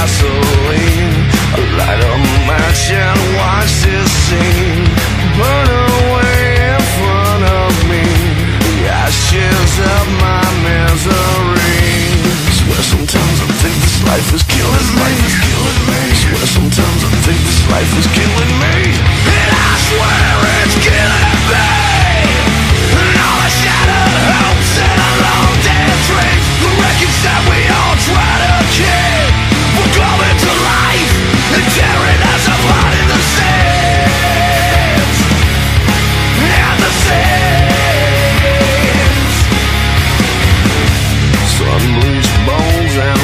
gasoline. I light a match and watch this scene burn away in front of me, the ashes of my misery. Swear sometimes I think this life is killing me. Swear sometimes I think this life is killing me, and I swear it's killing me. And all the shattered hopes and the long dead dreams, the wreckage that we all try to keep, we're coming to life and tearing us apart in the seams. And the seams. Sun-bleached bones and